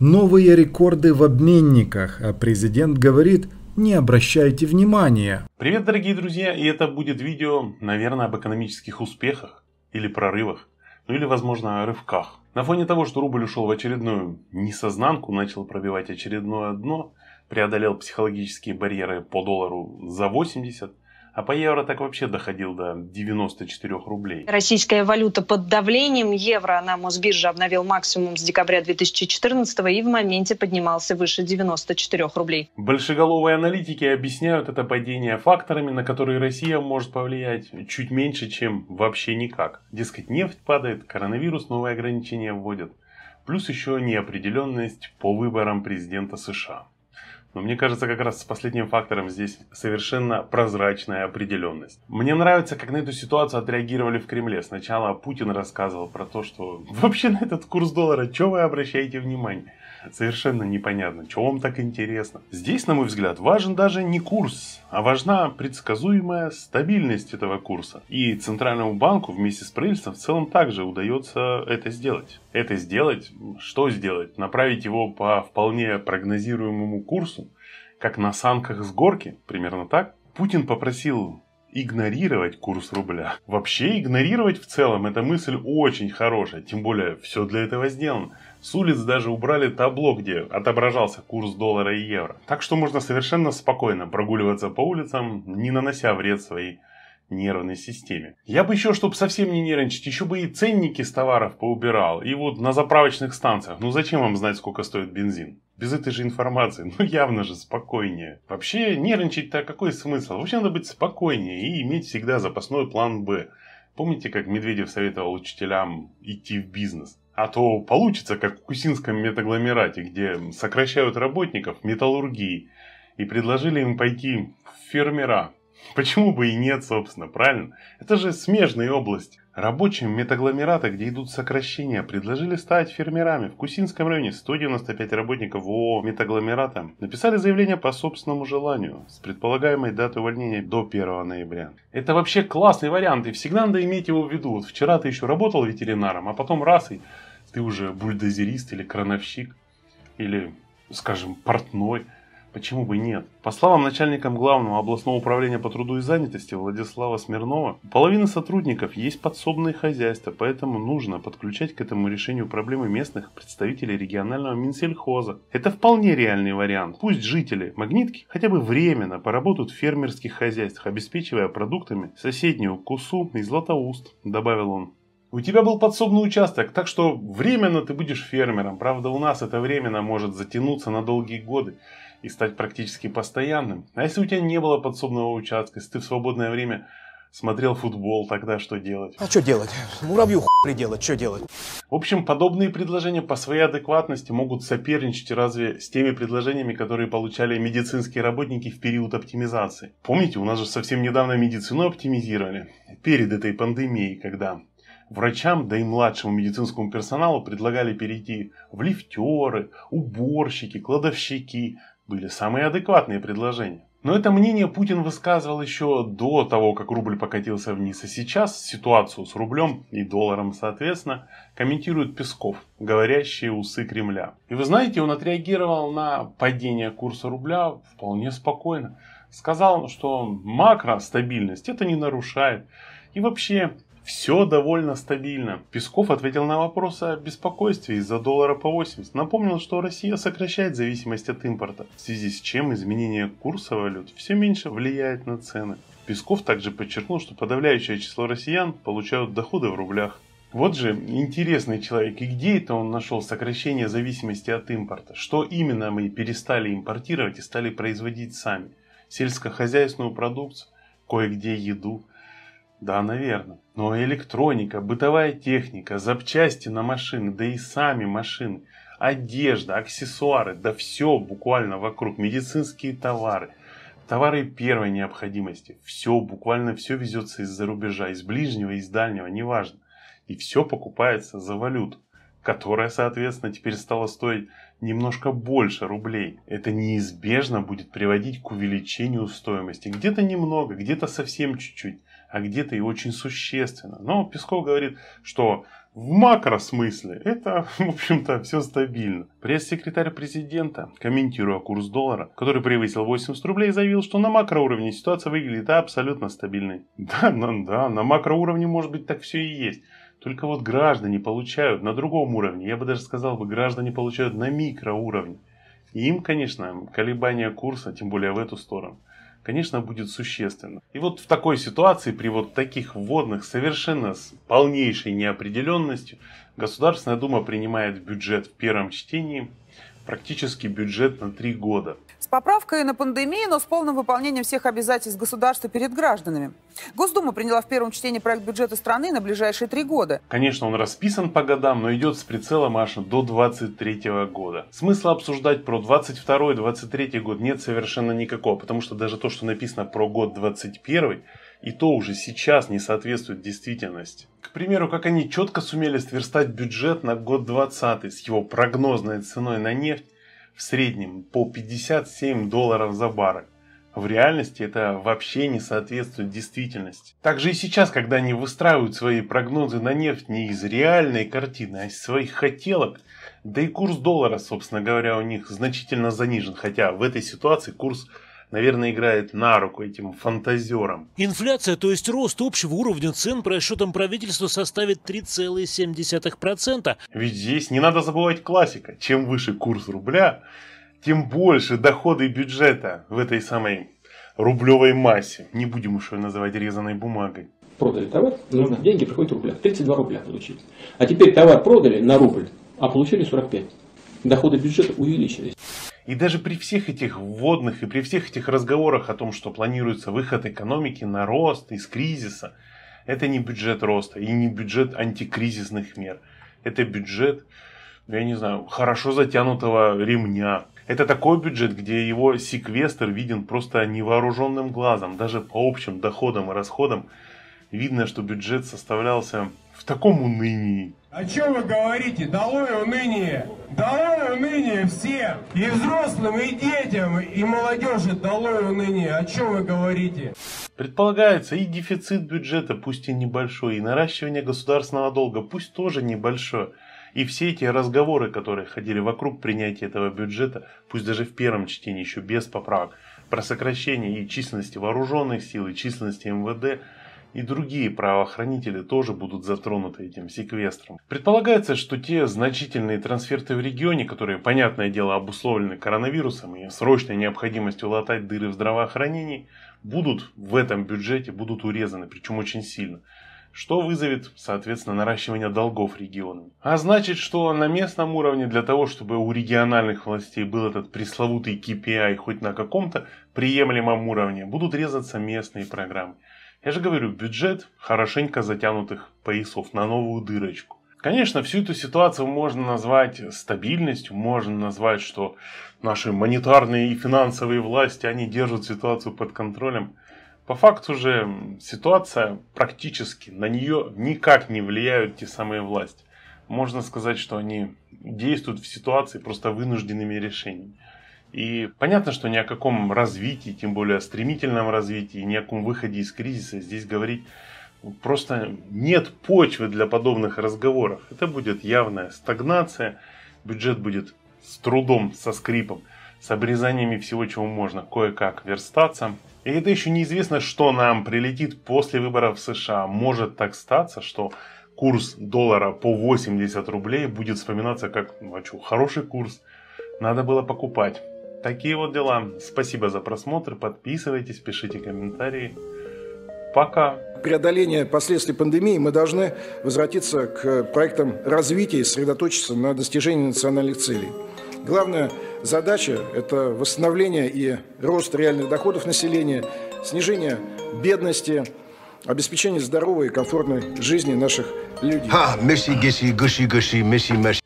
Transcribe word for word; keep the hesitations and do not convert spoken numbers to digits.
Новые рекорды в обменниках, а президент говорит: не обращайте внимания. Привет, дорогие друзья, и это будет видео, наверное, об экономических успехах или прорывах, ну или, возможно, о рывках. На фоне того, что рубль ушел в очередную несознанку, начал пробивать очередное дно, преодолел психологические барьеры по доллару за восемьдесят, а по евро так вообще доходил до девяноста четырёх рублей. Российская валюта под давлением. Евро на Мосбирже обновил максимум с декабря две тысячи четырнадцатого и в моменте поднимался выше девяноста четырёх рублей. Большеголовые аналитики объясняют это падение факторами, на которые Россия может повлиять чуть меньше, чем вообще никак. Дескать, нефть падает, коронавирус новые ограничения вводят. Плюс еще неопределенность по выборам президента США. Но мне кажется, как раз с последним фактором здесь совершенно прозрачная определенность. Мне нравится, как на эту ситуацию отреагировали в Кремле. Сначала Путин рассказывал про то, что вообще на этот курс доллара, что вы обращаете внимание? Совершенно непонятно, что вам так интересно. Здесь, на мой взгляд, важен даже не курс, а важна предсказуемая стабильность этого курса. И Центральному банку вместе с правительством в целом также удается это сделать. Это сделать? Что сделать? Направить его по вполне прогнозируемому курсу, как на санках с горки, примерно так. Путин попросил игнорировать курс рубля. Вообще игнорировать в целом эта мысль очень хорошая, тем более все для этого сделано. С улиц даже убрали табло, где отображался курс доллара и евро. Так что можно совершенно спокойно прогуливаться по улицам, не нанося вред своей нервной системе. Я бы еще, чтобы совсем не нервничать, еще бы и ценники с товаров поубирал. И вот на заправочных станциях. Ну зачем вам знать, сколько стоит бензин? Без этой же информации. Ну явно же спокойнее. Вообще нервничать-то какой смысл? Вообще надо быть спокойнее и иметь всегда запасной план Б. Помните, как Медведев советовал учителям идти в бизнес? А то получится, как в Кусинском метагломерате, где сокращают работников металлургии и предложили им пойти в фермера. Почему бы и нет, собственно, правильно? Это же смежные области. Рабочим метагломерата, где идут сокращения, предложили стать фермерами. В Кусинском районе сто девяносто пять работников ООО метагломерата написали заявление по собственному желанию с предполагаемой датой увольнения до первого ноября. Это вообще классный вариант, и всегда надо иметь его в виду. Вот вчера ты еще работал ветеринаром, а потом раз, и ты уже бульдозерист или крановщик, или, скажем, портной. Почему бы и нет? По словам начальника Главного областного управления по труду и занятости Владислава Смирнова, у половины сотрудников есть подсобные хозяйства, поэтому нужно подключать к этому решению проблемы местных представителей регионального Минсельхоза. Это вполне реальный вариант. Пусть жители Магнитки хотя бы временно поработают в фермерских хозяйствах, обеспечивая продуктами соседнюю Кусу и Златоуст, добавил он. У тебя был подсобный участок, так что временно ты будешь фермером. Правда, у нас это временно может затянуться на долгие годы и стать практически постоянным. А если у тебя не было подсобного участка, если ты в свободное время смотрел футбол, тогда что делать? А что делать? Муравью хуй приделать, что делать? В общем, подобные предложения по своей адекватности могут соперничать разве с теми предложениями, которые получали медицинские работники в период оптимизации. Помните, у нас же совсем недавно медицину оптимизировали, перед этой пандемией, когда врачам, да и младшему медицинскому персоналу предлагали перейти в лифтеры, уборщики, кладовщики. Были самые адекватные предложения. Но это мнение Путин высказывал еще до того, как рубль покатился вниз. А сейчас ситуацию с рублем и долларом, соответственно, комментирует Песков, говорящие усы Кремля. И вы знаете, он отреагировал на падение курса рубля вполне спокойно. Сказал, что макростабильность это не нарушает. И вообще все довольно стабильно. Песков ответил на вопросы о беспокойстве из-за доллара по восемьдесят. Напомнил, что Россия сокращает зависимость от импорта, в связи с чем изменение курса валют все меньше влияет на цены. Песков также подчеркнул, что подавляющее число россиян получают доходы в рублях. Вот же интересный человек. И где это он нашел сокращение зависимости от импорта? Что именно мы перестали импортировать и стали производить сами? Сельскохозяйственную продукцию, кое-где еду. Да, наверное. Но электроника, бытовая техника, запчасти на машины, да и сами машины, одежда, аксессуары, да все буквально вокруг, медицинские товары, товары первой необходимости. Все, буквально все везется из-за рубежа, из ближнего, из дальнего, неважно. И все покупается за валюту, которая, соответственно, теперь стала стоить немножко больше рублей. Это неизбежно будет приводить к увеличению стоимости. Где-то немного, где-то совсем чуть-чуть, а где-то и очень существенно. Но Песков говорит, что В макросмысле это, в общем-то, все стабильно. Пресс-секретарь президента, комментируя курс доллара, который превысил восемьдесят рублей, заявил, что на макроуровне ситуация выглядит абсолютно стабильной. Да, ну, да, на макроуровне, может быть, так все и есть. Только вот граждане получают на другом уровне, я бы даже сказал, бы, граждане получают на микроуровне. И им, конечно, колебания курса, тем более в эту сторону, конечно, будет существенно. И вот в такой ситуации, при вот таких вводных, совершенно с полнейшей неопределенностью, Государственная Дума принимает бюджет в первом чтении, практически бюджет на три года. С поправкой на пандемию, но с полным выполнением всех обязательств государства перед гражданами. Госдума приняла в первом чтении проект бюджета страны на ближайшие три года. Конечно, он расписан по годам, но идет с прицелом аж до двадцать третьего года. Смысла обсуждать про двадцать второй — двадцать третий год нет совершенно никакого, потому что даже то, что написано про год двадцать первый, и то уже сейчас не соответствует действительности. К примеру, как они четко сумели сверстать бюджет на год двадцатый с его прогнозной ценой на нефть в среднем по пятьдесят семь долларов за баррель. В реальности это вообще не соответствует действительности. Также и сейчас, когда они выстраивают свои прогнозы на нефть не из реальной картины, а из своих хотелок, да и курс доллара, собственно говоря, у них значительно занижен. Хотя в этой ситуации курс, наверное, играет на руку этим фантазерам. Инфляция, то есть рост общего уровня цен, по расчетам правительства составит три целых семь десятых процента. Ведь здесь не надо забывать классика. Чем выше курс рубля, тем больше доходы бюджета в этой самой рублевой массе. Не будем уж ее называть резаной бумагой. Продали товар, нужно деньги, приходят в рублях. тридцать два рубля получили. А теперь товар продали на рубль, а получили сорок пять. Доходы бюджета увеличились. И даже при всех этих вводных и при всех этих разговорах о том, что планируется выход экономики на рост из кризиса, это не бюджет роста и не бюджет антикризисных мер. Это бюджет, я не знаю, хорошо затянутого ремня. Это такой бюджет, где его секвестр виден просто невооруженным глазом. Даже по общим доходам и расходам видно, что бюджет составлялся в таком унынии. О чем вы говорите? Долой уныние! Долой уныние всем! И взрослым, и детям, и молодежи долой уныние! О чем вы говорите? Предполагается и дефицит бюджета, пусть и небольшой, и наращивание государственного долга, пусть тоже небольшое. И все эти разговоры, которые ходили вокруг принятия этого бюджета, пусть даже в первом чтении, еще без поправок, про сокращение и численности вооруженных сил, и численности эм вэ дэ, и другие правоохранители тоже будут затронуты этим секвестром. Предполагается, что те значительные трансферты в регионе, которые, понятное дело, обусловлены коронавирусом и срочной необходимостью латать дыры в здравоохранении, будут в этом бюджете будут урезаны, причем очень сильно. Что вызовет, соответственно, наращивание долгов регионам. А значит, что на местном уровне для того, чтобы у региональных властей был этот пресловутый кей пи ай хоть на каком-то приемлемом уровне, будут резаться местные программы. Я же говорю, бюджет хорошенько затянутых поясов на новую дырочку. Конечно, всю эту ситуацию можно назвать стабильностью, можно назвать, что наши монетарные и финансовые власти, они держат ситуацию под контролем. По факту же ситуация практически, на нее никак не влияют те самые власти. Можно сказать, что они действуют в ситуации просто вынужденными решениями. И понятно, что ни о каком развитии, тем более стремительном развитии, ни о каком выходе из кризиса здесь говорить просто нет почвы для подобных разговоров. Это будет явная стагнация, бюджет будет с трудом, со скрипом, с обрезаниями всего, чего можно кое-как верстаться. И это еще неизвестно, что нам прилетит после выборов в США. Может так статься, что курс доллара по восемьдесят рублей будет вспоминаться как, ну а что, хороший курс, надо было покупать. Такие вот дела. Спасибо за просмотр. Подписывайтесь, пишите комментарии. Пока. Преодоление последствий пандемии мы должны возвратиться к проектам развития и сосредоточиться на достижении национальных целей. Главная задача – это восстановление и рост реальных доходов населения, снижение бедности, обеспечение здоровой и комфортной жизни наших людей.